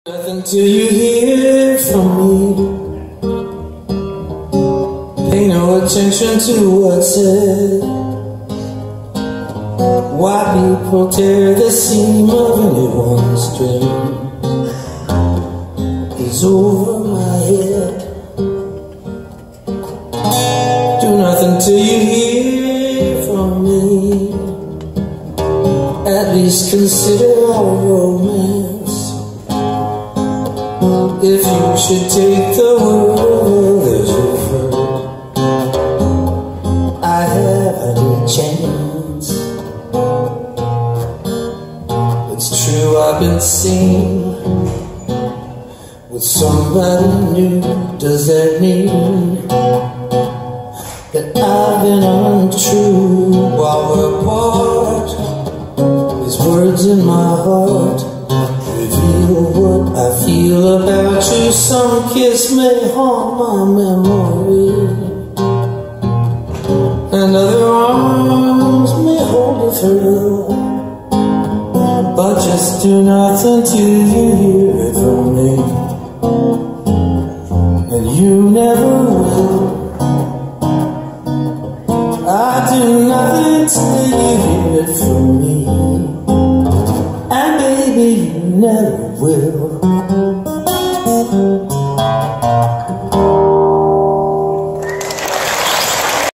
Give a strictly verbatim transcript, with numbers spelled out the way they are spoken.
Nothing till you hear from me. Pay no attention to what's said. Why people tear the seam of anyone's dream is over my head. Do nothing till you hear from me. At least consider our romance. If you should take the world as your friend, I have any chance. It's true I've been seen with somebody new. Does that mean that I've been untrue while we're apart? These words in my heart reveal what I feel about you. Some kiss may haunt my memory, and other arms may hold a thrill. But just do nothing till you hear it from me, and you never will. I do nothing till you hear it from me, and baby, you never will.